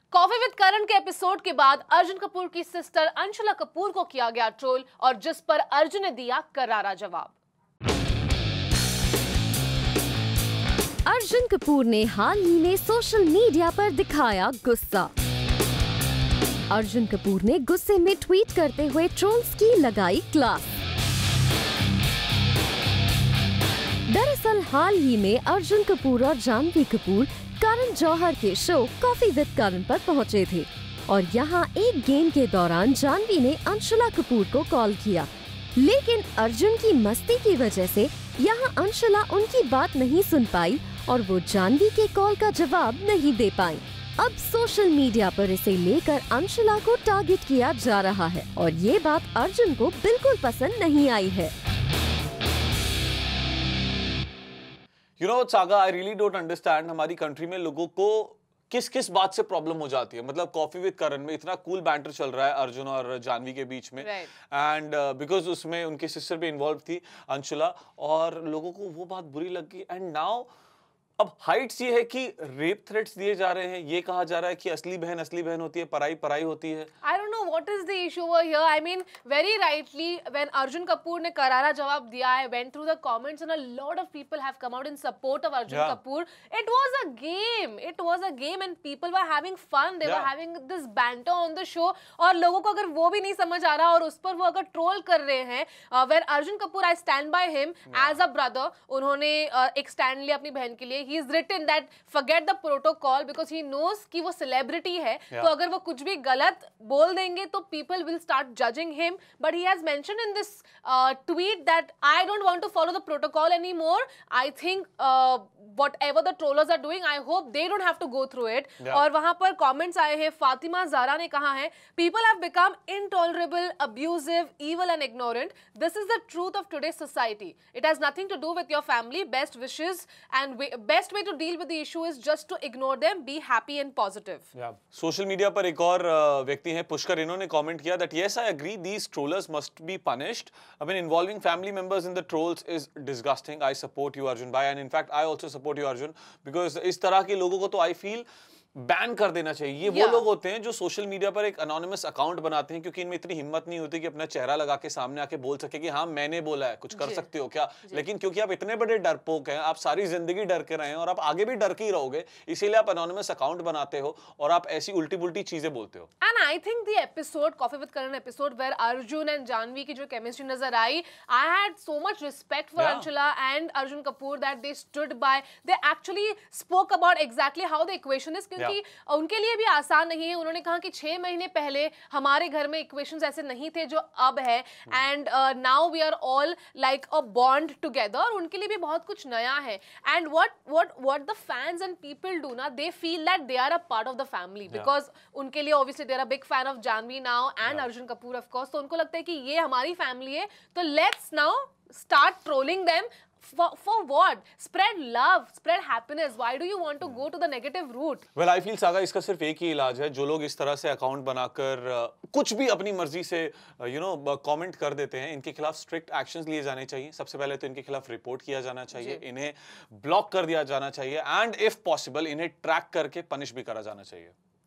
Coffee with करण के episode के बाद अर्जुन कपूर की सिस्टर अंशुला कपूर को किया गया ट्रोल और जिस पर अर्जुन ने दिया करारा जवाब। अर्जुन कपूर ने हाल ही में सोशल मीडिया पर दिखाया गुस्सा। अर्जुन कपूर ने गुस्से में ट्वीट करते हुए ट्रोल्स की लगाई क्लास। दरअसल हाल ही में अर्जुन कपूर और जानवी कपूर करण जौहर के शो कॉफी विद करण पर पहुंचे थे और यहां एक गेम के दौरान जानवी ने अंशुला कपूर को कॉल किया, लेकिन अर्जुन की मस्ती की वजह से यहां अंशुला उनकी बात नहीं सुन पाई और वो जानवी के कॉल का जवाब नहीं दे पाई। अब सोशल मीडिया पर इसे लेकर अंशुला को टारगेट किया जा रहा है और ये बात अर्जुन को बिल्कुल पसंद नहीं आई है। You know, Saga, I really don't understand हमारी कंट्री में लोगों को किस किस बात से प्रॉब्लम हो जाती है। मतलब कॉफी विद करण में इतना कूल बैंटर चल रहा है अर्जुन और जानवी के बीच में, एंड बिकॉज उसमें उनकी सिस्टर भी इन्वॉल्व थी अंशुला, और लोगों को वो बात बुरी लगी। एंड नाउ अब हाइट्स ये है कि रेप थ्रेट्स दिए जा रहे हैं, ये कहा जा रहा है कि असली बहन होती है, पराई पराई होती है। I don't know what is the issue over here. I mean, very rightly, when Arjun Kapoor ने करारा जवाब दिया, I went through the comments and a lot of people have come out in support of Arjun Kapoor. It was a game. It was a game and people were having fun. They were having this banter on the show. और लोगों को अगर वो भी नहीं समझ आ रहा और उस पर वो अगर ट्रोल कर रहे हैं, where Arjun Kapoor, I stand by him as a brother. उन्होंने एक स्टैंड लिया अपनी बहन के लिए. He is written that forget the protocol because he knows कि वो celebrity है, तो अगर वो कुछ भी गलत बोल देंगे तो people will start judging him. But he has mentioned in this tweet that I don't want to follow the protocol anymore. I think whatever the trollers are doing, I hope they don't have to go through it. और वहाँ पर comments आए हैं। फातिमा ज़ारा ने कहा है, people have become intolerable, abusive, evil and ignorant. This is the truth of today's society. It has nothing to do with your family. Best wishes and best way to deal with the issue is just to ignore them. Be happy and positive. Social media पर एक और व्यक्ति हैं पुष्कर, इन्होंने comment किया that yes I agree these trollers must be punished. I mean involving family members in the trolls is disgusting. I support you Arjun bhai, and in fact I also support you Arjun because इस तरह के लोगों को तो I feel ban कर देना चाहिए। ये वो लोग होते हैं जो सोशल मीडिया पर एक अनोनिमस अकाउंट बनाते हैं क्योंकि इनमें इतनी हिम्मत नहीं होती कि अपना चेहरा लगा के सामने आके बोल सके कि हाँ मैंने बोला है, कुछ कर सकते हो क्या। लेकिन क्योंकि आप इतने बड़े डरपोक हैं, आप सारी जिंदगी डर के रहे हैं और आप आगे भी डर के ही रहोगे, इसीलिए आप अनोनिमस अकाउंट बनाते हो और आप ऐसी उल्टी पुल्टी चीजें बोलते हो। And I think the episode coffee with Karan episode where Arjun and Janhvi की जो केमिस्ट्री नजर आई, I had so much respect for Anshula and Arjun Kapoor that they stood by, they actually spoke about exactly how the equation is, क्योंकि उनके लिए भी आसान नहीं है। उन्होंने कहा कि 6 महीने पहले हमारे घर में इक्वेशंस ऐसे नहीं थे जो अब है, and now we are all like a bond together, और उनके लिए भी बहुत कुछ नया है। And what the fans and people do ना, they feel that they are a part of the family, because उनके लिए obviously they are a big fan of Janhvi now and Arjun Kapoor of course, तो उनको लगता है कि ये हमारी फैमिली है, तो let's now start trolling them. For what? Spread love, spread happiness. Why do you want to go to the negative route? Well, I feel Saga इसका सिर्फ एक ही इलाज है। जो लोग इस तरह से अकाउंट बनाकर कुछ भी अपनी मर्जी से कमेंट कर देते हैं, इनके खिलाफ स्ट्रिक्ट एक्शंस लिए जाने चाहिए। सबसे पहले तो इनके खिलाफ रिपोर्ट किया जाना चाहिए, इन्हें ब्लॉक कर दिया जाना चाहिए, एंड इफ पॉसिबल इन्हें ट्रैक करके पनिश भी करा जाना चाहिए।